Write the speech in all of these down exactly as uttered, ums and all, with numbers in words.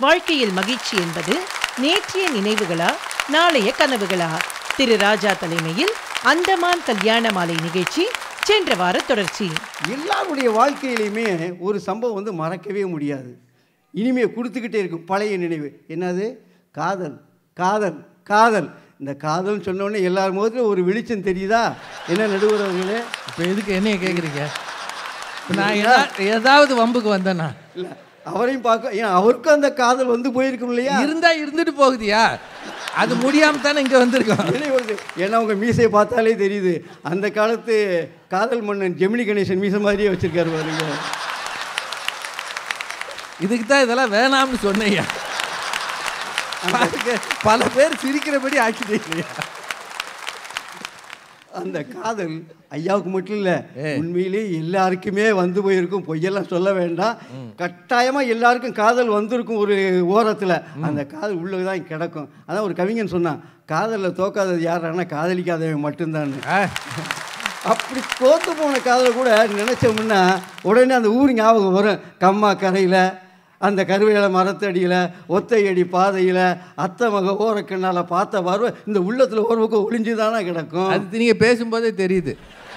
வாழ்க்கையில் மகிழ்ச்சி என்பது நேற்றைய நினைவுகளா நாளைய கனவுகளா? திரு ராஜா தலைமையில் அந்தமான் கல்யாண மாலை நிகழ்ச்சி சென்ற வார தொடர்ச்சி. எல்லாருடைய வாழ்க்கையிலையுமே ஒரு சம்பவம் வந்து மறக்கவே முடியாது. இனிமே கொடுத்துக்கிட்டே இருக்கும் பழைய நினைவு. என்னது? காதல் காதல் காதல். இந்த காதல்னு சொன்னோடனே எல்லாரும் போது ஒரு வெளிச்சம் தெரியுதா? என்ன நடுவர் அவர்களே, இப்போ எதுக்கு என்னைய கேட்குறீங்க? நான் ஏதாவது வம்புக்கு வந்தேன்னா இல்லை, அவரையும் பார்க்க, ஏன் அவருக்கும் அந்த காதல் வந்து போயிருக்கும் இல்லையா? இருந்தா இருந்துட்டு போகுதியா? அது முடியாம தானே இங்கே வந்திருக்கோம். ஏன்னா உங்கள் மீசையை பார்த்தாலே தெரியுது, அந்த காலத்து காதல் மன்னன் ஜெமினி கணேசன் மீசை மாதிரியே வச்சிருக்காரு பாருங்க. இதுக்கு தான் இதெல்லாம் வேணாம்னு சொன்னையா. பல பேர் சிரிக்கிறபடி ஆக்கிட்டீங்க. அந்த காதல் ஐயாவுக்கு மட்டும் இல்லை, உண்மையிலேயே எல்லாருக்குமே வந்து போயிருக்கும். பொய்யெல்லாம் சொல்ல வேண்டாம், கட்டாயமாக எல்லாருக்கும் காதல் வந்திருக்கும். ஒரு ஓரத்தில் அந்த காதல் உள்ளதான் கிடக்கும். அதான் ஒரு கவிஞன் சொன்னான், காதலில் தோக்காதது யாரானா காதலிக்காதவன் மட்டும்தான். அப்படி தோத்து போன காதலை கூட நினச்சோம்னா உடனே அந்த ஊர் ஞாபகம் வரும். கம்மா கரையில், அந்த கருவேல மரத்தடியில், ஒத்தையடி பாதையில், அத்தை மக ஓரக்கண்ணால் பார்த்த பார்வை இந்த உள்ளத்தில் ஒரு பக்கம் ஒளிஞ்சுதானே கிடக்கும். அது நீங்கள் பேசும்போதே தெரியுது.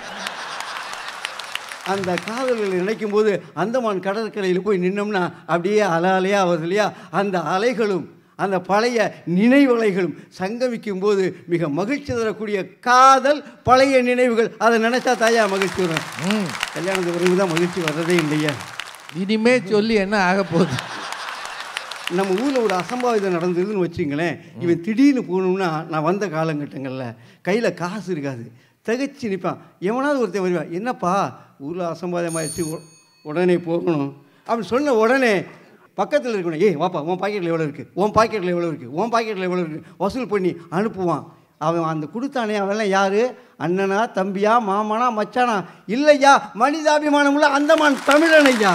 அந்த காதல்களை நினைக்கும் போது அந்தமான் கடற்கரையில் போய் நின்னோம்னா அப்படியே அலை அலையாக வருது இல்லையா? அந்த அலைகளும் அந்த பழைய நினைவலைகளும் சங்கமிக்கும் போது மிக மகிழ்ச்சி தரக்கூடிய காதல், பழைய நினைவுகள். அதை நினைச்சா தாயா மகிழ்ச்சி வரும். கல்யாணத்துக்கு பிறகு தான் மகிழ்ச்சி வர்றதே இல்லையா? இனிமே சொல்லி என்ன ஆக போகுது? நம்ம ஊரில் ஒரு அசம்பாவிதம் நடந்ததுன்னு வச்சுங்களேன். இவன் திடீர்னு போகணும்னா, நான் வந்த காலகட்டங்களில் கையில் காசு இருக்காது, திகச்சு நிற்பான். எவனாவது ஒருத்தன் வருவான், என்னப்பா ஊரில் அசம்பாவிதமாகிடுச்சு, உடனே போகணும் அப்படின்னு சொன்ன உடனே பக்கத்தில் இருக்கணும், ஏய் வாப்பா, உன் பாக்கெட்டில் எவ்வளோ இருக்குது, உன் பாக்கெட்டில் எவ்வளோ இருக்குது, உன் பாக்கெட்டில் எவ்வளோ இருக்குது, வசூல் பண்ணி அனுப்புவான். அவன் அந்த கொடுத்தானே அவெல்லாம் யார்? அண்ணனா, தம்பியா, மாமனா, மச்சானா? இல்லையா, மனிதாபிமானம் உள்ள அந்தமான் தமிழன் ஐயா.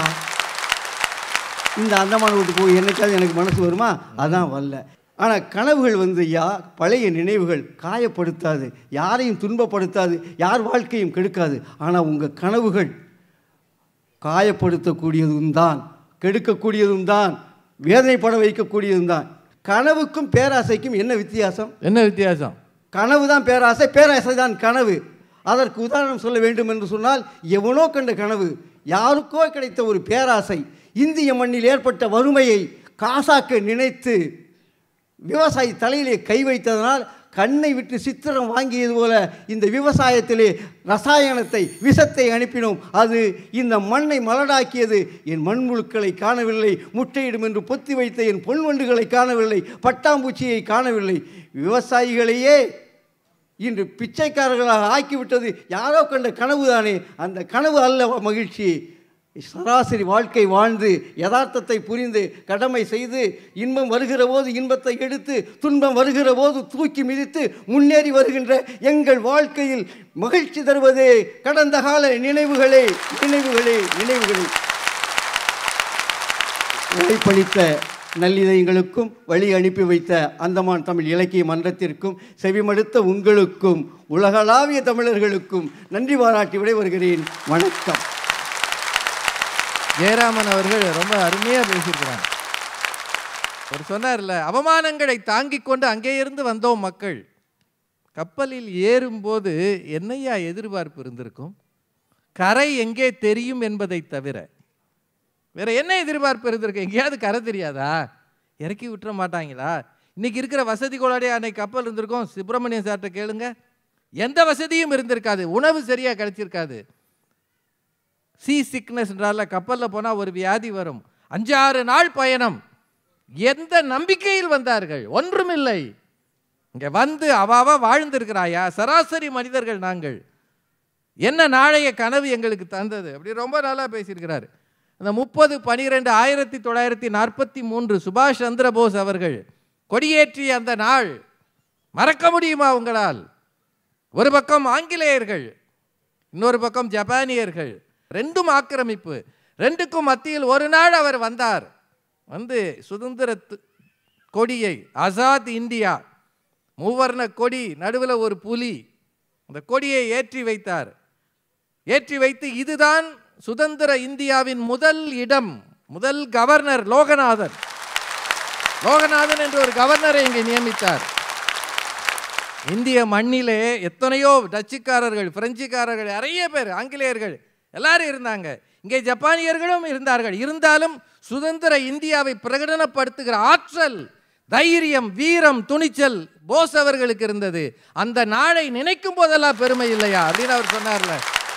இந்த அந்தமான் விட்டு போய் என்னைக்காவது எனக்கு மனசு வருமா? அதான் வரல. ஆனால் கனவுகள் வந்து ஐயா, பழைய நினைவுகள் காயப்படுத்தாது, யாரையும் துன்பப்படுத்தாது, யார் வாழ்க்கையும் கெடுக்காது. ஆனால் உங்கள் கனவுகள் காயப்படுத்தக்கூடியதும் தான், கெடுக்கக்கூடியதும் தான், வேதனைப்பட வைக்கக்கூடியதும் தான். கனவுக்கும் பேராசைக்கும் என்ன வித்தியாசம்? என்ன வித்தியாசம்? கனவு தான் பேராசை, பேராசை தான் கனவு. அதற்கு உதாரணம் சொல்ல வேண்டும் என்று சொன்னால், எவனோ கண்ட கனவு, யாருக்கோ கிடைத்த ஒரு பேராசை, இந்திய மண்ணில் ஏற்பட்ட வறுமையை காசாக்க நினைத்து விவசாயி தலையிலே கை வைத்ததனால் கண்ணை விட்டு சித்திரம் வாங்கியது போல இந்த விவசாயத்திலே ரசாயனத்தை, விஷத்தை அனுப்பினோம். அது இந்த மண்ணை மலடாக்கியது. என் மண்புழுக்களை காணவில்லை, முட்டையிடும் என்று பொத்தி வைத்த என் பொன்வண்டுகளை காணவில்லை, பட்டாம்பூச்சியை காணவில்லை. விவசாயிகளையே இன்று பிச்சைக்காரர்களாக ஆக்கிவிட்டது யாரோ கண்ட கனவு தானே. அந்த கனவு அல்ல மகிழ்ச்சி. சராசரி வாழ்க்கை வாழ்ந்து, யதார்த்தத்தை புரிந்து, கடமை செய்து, இன்பம் வருகிற போது இன்பத்தை எடுத்து, துன்பம் வருகிற போது தூக்கி மிதித்து முன்னேறி வருகின்ற எங்கள் வாழ்க்கையில் மகிழ்ச்சி தருவதே கடந்த கால நினைவுகளே நினைவுகளே நினைவுகளே. உழைப்பளித்த நல்லிதயங்களுக்கும் வழி அனுப்பி வைத்த அந்தமான் தமிழ் இலக்கிய மன்றத்திற்கும் செவிமடுத்த உங்களுக்கும் உலகளாவிய தமிழர்களுக்கும் நன்றி பாராட்டி விடைபெறுகிறேன். வணக்கம். ஜெயராமன் அவர்கள் ரொம்ப அருமையாக பேசியிருக்கிறாங்க. அவர் சொன்னார்ல, அவமானங்களை தாங்கிக் கொண்டு அங்கே இருந்து வந்தோம் மக்கள். கப்பலில் ஏறும்போது என்னையா எதிர்பார்ப்பு இருந்திருக்கும்? கரை எங்கே தெரியும் என்பதை தவிர வேற என்ன எதிர்பார்ப்பு இருந்திருக்கு? எங்கேயாவது கரை தெரியாதா? இறக்கி விட்டுற மாட்டாங்களா? இன்னைக்கு இருக்கிற வசதி கோளாடே அன்னைக்கு கப்பல் இருந்திருக்கும். சுப்பிரமணியன் சார்கிட்ட கேளுங்க, எந்த வசதியும் இருந்திருக்காது, உணவு சரியாக கிடைச்சிருக்காது. சீ சிக்னஸ்ன்றால கப்பலில் போனால் ஒரு வியாதி வரும். அஞ்சாறு நாள் பயணம். எந்த நம்பிக்கையில் வந்தார்கள்? ஒன்றுமில்லை. இங்கே வந்து அவாவா வாழ்ந்திருக்கிறாயா? சராசரி மனிதர்கள் நாங்கள். என்ன நாளைய கனவு எங்களுக்கு தந்தது? அப்படி ரொம்ப நல்லா பேசியிருக்கிறார். அந்த முப்பது பனிரெண்டு ஆயிரத்தி தொள்ளாயிரத்தி நாற்பத்தி மூன்று சுபாஷ் சந்திர போஸ் அவர்கள் கொடியேற்றிய அந்த நாள் மறக்க முடியுமா உங்களால்? ஒரு பக்கம் ஆங்கிலேயர்கள், இன்னொரு பக்கம் ஜப்பானியர்கள், ரெண்டும் ஆக்கிரமிப்பு. ரெண்டுக்கும் மத்தியில் ஒரு நாள் அவர் வந்தார். வந்து சுதந்திர கொடியை, ஆசாத் இந்தியா மூவர்ண கொடி, நடுவில் ஒரு புலி, அந்த கொடியை ஏற்றி வைத்தார். ஏற்றி வைத்து இதுதான் சுதந்திர இந்தியாவின் முதல் இடம், முதல் கவர்னர் லோகநாதன். லோகநாதன் என்ற ஒரு கவர்னரை இங்கே நியமித்தார். இந்திய மண்ணிலே எத்தனையோ டச்சுக்காரர்கள், பிரெஞ்சுக்காரர்கள், நிறைய பேர், ஆங்கிலேயர்கள் எல்லாரும் இருந்தாங்க. இங்கே ஜப்பானியர்களும் இருந்தார்கள். இருந்தாலும் சுதந்திர இந்தியாவை பிரகடனப்படுத்துகிற ஆற்றல், தைரியம், வீரம், துணிச்சல் போஸ் அவர்களுக்கு இருந்தது. அந்த நாளை நினைக்கும் போதெல்லாம் பெருமை இல்லையா அப்படின்னு அவர் சொன்னார்ல.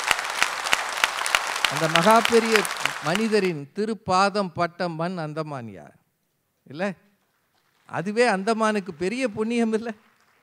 அந்த மகா பெரிய மனிதரின் திருப்பாதம் பட்ட மண் அந்தமானியா இல்லை? அதுவே அந்தமானுக்கு பெரிய புண்ணியம் இல்லை?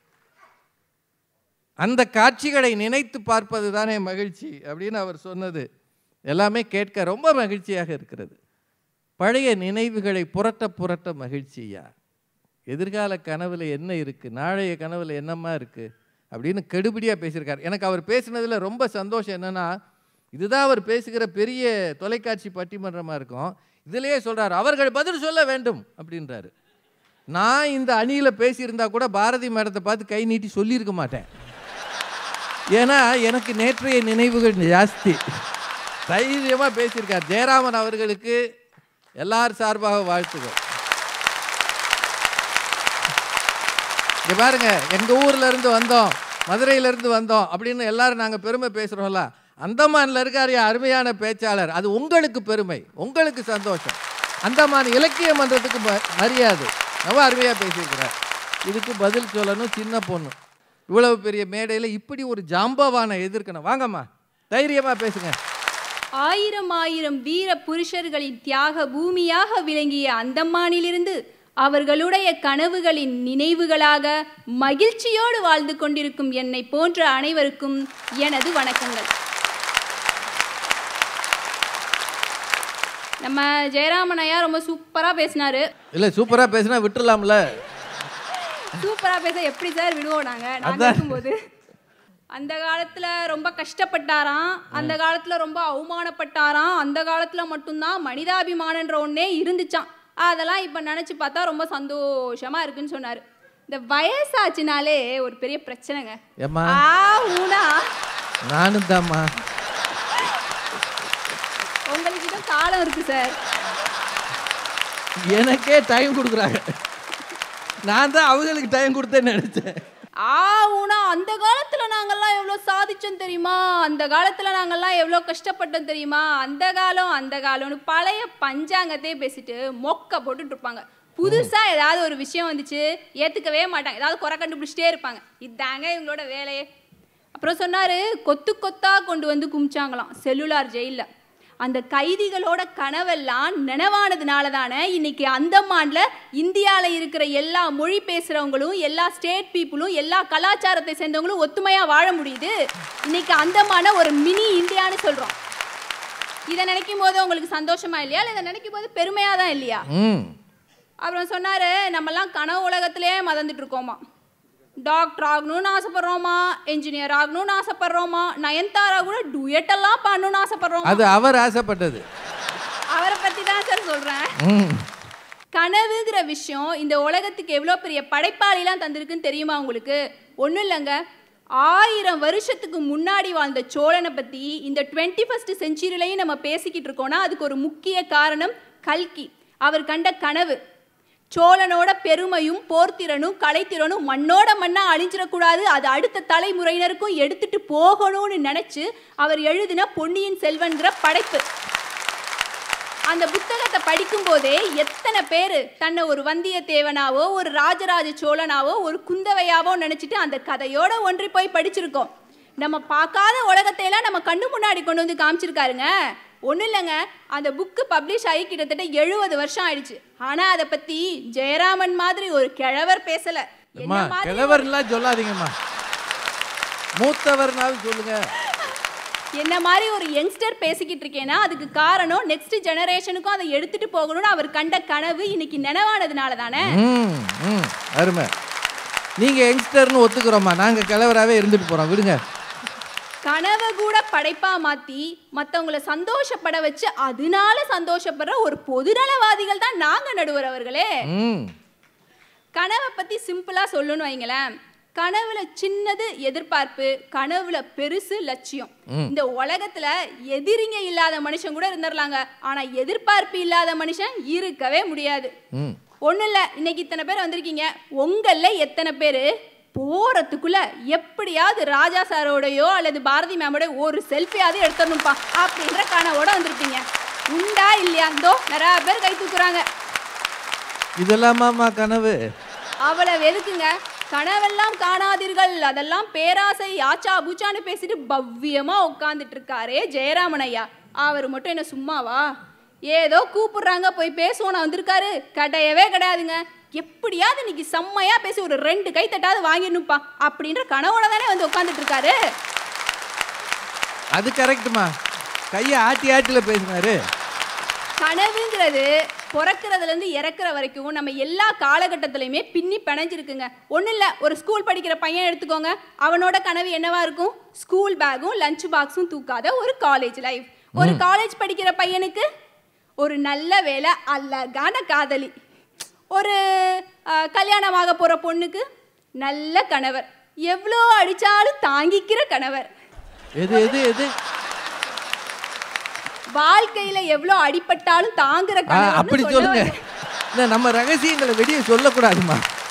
அந்த காட்சிகளை நினைத்து பார்ப்பது தானே மகிழ்ச்சி அப்படின்னு அவர் சொன்னது எல்லாமே கேட்க ரொம்ப மகிழ்ச்சியாக இருக்கிறது. பழைய நினைவுகளை புரட்ட புரட்ட மகிழ்ச்சியா? எதிர்கால கனவுல என்ன இருக்குது, நாளைய கனவுல என்னம்மா இருக்குது அப்படின்னு கெடுபிடியாக பேசியிருக்கார். எனக்கு அவர் பேசினதில் ரொம்ப சந்தோஷம் என்னென்னா, இதுதான் அவர் பேசுகிற பெரிய தொலைக்காட்சி பட்டிமன்றமாக இருக்கும். இதிலேயே சொல்கிறார், அவர்கள் பதில் சொல்ல வேண்டும் அப்படின்றாரு. நான் இந்த அணியில் பேசியிருந்தா கூட பாரதி மேடத்தை பார்த்து கை நீட்டி சொல்லியிருக்க மாட்டேன். ஏன்னா எனக்கு நேற்றைய நினைவுகள் ஜாஸ்தி. தைரியமாக பேசியிருக்கார். ஜெயராமன் அவர்களுக்கு எல்லார் சார்பாக வாழ்த்துகள். இங்கே பாருங்க, எங்கள் ஊரில் இருந்து வந்தோம், மதுரையிலேருந்து வந்தோம் அப்படின்னு எல்லாரும் நாங்கள் பெருமை பேசுகிறோம்ல. அந்தமானில் இருக்கார் அருமையான பேச்சாளர், அது உங்களுக்கு பெருமை, உங்களுக்கு சந்தோஷம். அந்தமான் இலக்கிய மன்றத்துக்கு மரியாதை. ரொம்ப அருமையாக பேசியிருக்கிறார். இதுக்கு பதில் சொல்லணும் சின்ன பொண்ணு. இவ்வளவு பெரிய மேடையில் இப்படி ஒரு ஜாம்பவானை எதிர்க்கணும். வாங்கம்மா, தைரியமாக பேசுங்க. ஆயிரம் ஆயிரம் வீர புருஷர்களின் தியாக பூமியாக விளங்கிய அந்தமானிலிருந்து அவர்களுடைய கனவுகளின் நினைவுகளாக மகிழ்ச்சியோடு வாழ்ந்து கொண்டிருக்கும் என்னை போன்ற அனைவருக்கும் எனது வணக்கங்கள். நம்ம ஜெயராமன் ஐயா ரொம்ப சூப்பராக பேசினாரு. இல்லை, சூப்பராக பேசினா விட்டுலாம்ல. சூப்பராக பேச எப்படி சார் விடுவோம் நாங்கள்? நாங்கள் இருக்கும்போது அந்த காலத்தில் ரொம்ப கஷ்டப்பட்டாராம், அந்த காலத்தில் ரொம்ப அவமானப்பட்டாராம், அந்த காலத்தில் மட்டும்தான் மனிதாபிமானன்ற ஒன்றே இருந்துச்சான். அதெல்லாம் இப்போ நினச்சி பார்த்தா ரொம்ப சந்தோஷமாக இருக்குன்னு சொன்னார். இந்த வயசாச்சுனாலே ஒரு பெரிய பிரச்சனைங்க. நானும் தாம்மா, உங்களுக்கு தான் காலம் இருக்கு சார். எனக்கே டைம் கொடுக்குறாங்க. நான் தான் அவங்களுக்கு டைம் கொடுத்தேன்னு நினைச்சேன். ஆவுனா அந்த காலத்துல நாங்கெல்லாம் எவ்வளவு சாதிச்சோம் தெரியுமா, அந்த காலத்துல நாங்கெல்லாம் எவ்வளவு கஷ்டப்பட்டோம் தெரியுமா, அந்த காலம் அந்த காலம்னு பழைய பஞ்சாங்கத்தையே பேசிட்டு மொக்க போட்டுட்டு இருப்பாங்க. புதுசா ஏதாவது ஒரு விஷயம் வந்துச்சு ஏத்துக்கவே மாட்டாங்க, ஏதாவது குறை கண்டுபிடிச்சிட்டே இருப்பாங்க. இதாங்க இவங்களோட வேலையே. அப்புறம் சொன்னாரு, கொத்து கொத்தா கொண்டு வந்து குமிச்சாங்களாம் செல்லுலார் ஜெயில. அந்த கைதிகளோட கனவெல்லாம் நினைவானதுனால தானே இன்னைக்கு அந்தமான்ல இந்தியாவில் இருக்கிற எல்லா மொழி பேசுறவங்களும், எல்லா ஸ்டேட் பீப்புளும், எல்லா கலாச்சாரத்தை சேர்ந்தவங்களும் ஒத்துமையா வாழ முடியுது. இன்னைக்கு அந்தமான ஒரு மினி இந்தியான்னு சொல்றோம். இதை நினைக்கும் போது உங்களுக்கு சந்தோஷமா இல்லையா, இல்லை இதை நினைக்கும் போது பெருமையா தான் இல்லையா? அப்புறம் சொன்னாரு, நம்மெல்லாம் கனவு உலகத்திலே மறந்துட்டு இருக்கோமா. டாக்டர் ஆகணும்னு ஆசைப்படுறோமா, என்ஜினியர் ஆகணும்னு ஆசைப்படுறோமா, நயன்தாரா கூட டுயட் எல்லாம் பண்ணணும்னு ஆசைப்படுறோம். அது அவர் ஆசைப்பட்டது. அவரை பத்தி தான் சார் சொல்றேன். கனவுங்கிற விஷயம் இந்த உலகத்துக்கு எவ்வளோ பெரிய படைப்பாளிலாம் தந்திருக்குன்னு தெரியுமா உங்களுக்கு? ஒன்றும் இல்லைங்க, ஆயிரம் வருஷத்துக்கு முன்னாடி வாழ்ந்த சோழனை பற்றி இந்த டுவெண்ட்டி ஃபஸ்ட் செஞ்சுரியிலையும் நம்ம பேசிக்கிட்டு இருக்கோம்னா அதுக்கு ஒரு முக்கிய காரணம் கல்கி. அவர் கண்ட கனவு. சோழனோட பெருமையும் போர்த்திறனும் கலைத்திறனும் மண்ணோட மண்ணா அழிஞ்சிடக்கூடாது, அது அடுத்த தலைமுறையினருக்கும் எடுத்துட்டு போகணும்னு நினைச்சு அவர் எழுதின பொன்னியின் செல்வன்கிற படைப்பு. அந்த புத்தகத்தை படிக்கும் போதே எத்தனை பேர் தன்னை ஒரு வந்தியத்தேவனாவோ, ஒரு ராஜராஜ சோழனாவோ, ஒரு குந்தவையாவோ நினைச்சிட்டு அந்த கதையோட ஒன்றி போய் படிச்சிருக்கோம். நம்ம பார்க்காத உலகத்தையெல்லாம் நம்ம கண்ணு முன்னாடி கொண்டு வந்து காமிச்சிருக்காருங்க. ஒன்றும் இல்லைங்க, அந்த புக்கு பப்ளிஷ் ஆகி கிட்டத்தட்ட எழுபது வருஷம் ஆயிடுச்சு. ஆனால் அதை பற்றி ஜெயராமன் மாதிரி ஒரு கிழவர் பேசலை. கிழவர்லாம் சொல்லாதீங்கம்மா, மூத்தவர்னாலும் சொல்லுங்க. என்ன மாதிரி ஒரு யங்ஸ்டர் பேசிக்கிட்டு இருக்கேன்னா அதுக்கு காரணம் நெக்ஸ்ட் ஜெனரேஷனுக்கும் அதை எடுத்துட்டு போகணும்னு அவர் கண்ட கனவு இன்னைக்கு நினைவானதுனால தானே. அருமை. நீங்க யங்ஸ்டர்னு ஒத்துக்கிறோமா, நாங்க கிழவராகவே இருந்துட்டு போறோம், விடுங்க. கனவை கூட படைப்பா மாத்தி மற்றவங்களை சந்தோஷப்பட வச்சு அதனால சந்தோஷப்படுற ஒரு பொதுநலவாதிகள் தான் நாங்க நடுவர் அவர்களே. கனவை பத்தி சிம்பிளா சொல்லணும்னு வைங்களேன், கனவுல சின்னது எதிர்பார்ப்பு, கனவுல பெருசு லட்சியம். இந்த உலகத்துல எதிரிங்க இல்லாத மனுஷன் கூட இருந்துடலாங்க, ஆனா எதிர்பார்ப்பு இல்லாத மனுஷன் இருக்கவே முடியாது. ஒண்ணு இல்ல, இன்னைக்கு இத்தனை பேர் வந்திருக்கீங்க, உங்கள எத்தனை பேரு போறதுக்குள்ள எப்படியாவது ராஜா சாரோடையோ அல்லது பாரதி மேமோட ஒரு செல்ஃபியாவது எடுத்துடணும்ப்பா அப்படின்ற கனவோட வந்திருப்பீங்க. உண்டா இல்லையா? இதோ நிறைய பேர் கை தூக்குறாங்க. இதெல்லாமாமா கனவு? அவ்வளவு எதுக்குங்க? கனவெல்லாம் காணாதீர்கள், அதெல்லாம் பேராசை, ஆச்சா பூச்சான்னு பேசிட்டு பவ்யமா உட்காந்துட்டு இருக்காரே ஜெயராமன் ஐயா, அவர் மட்டும் என்ன சும்மாவா? ஏதோ கூப்பிடுறாங்க போய் பேசுவோம் வந்திருக்காரு, கிடையவே கிடையாதுங்க. எப்படியாவது இன்னைக்கு செம்மையா பேசி ஒரு ரெண்டு கை தட்டாவது வாங்கிடணும்ப்பா அப்படின்ற கனவோட தானே வந்து உட்காந்துட்டு இருக்காரு. அது கரெக்டுமா, கையை ஆட்டி ஆட்டில பேசினாரு. கனவுங்கிறது பிறக்கிறதுலேருந்து இறக்குற வரைக்கும் நம்ம எல்லா காலகட்டத்திலையுமே பின்னி பிணைஞ்சிருக்குங்க. ஒன்றும் இல்லை, ஒரு ஸ்கூல் படிக்கிற பையன் எடுத்துக்கோங்க, அவனோட கனவு என்னவா இருக்கும்? ஸ்கூல் பேக்கும் லஞ்ச் பாக்ஸும் தூக்காத ஒரு காலேஜ் லைஃப். ஒரு காலேஜ் படிக்கிற பையனுக்கு ஒரு நல்ல வேலை, அழகான காதலி. ஒரு கல்யாணமாக போகிற பொண்ணுக்கு நல்ல கணவர், எவ்வளோ அடித்தாலும் தாங்கிக்கிற கணவர். எது எது எது வாழ்க்கையில எவ்வளவு அடிபட்டாலும் தாங்குற கணவர். அப்படி சொல்லுங்க, நம்ம ரகசியங்களை வெளியே சொல்லக்கூடாதுமா.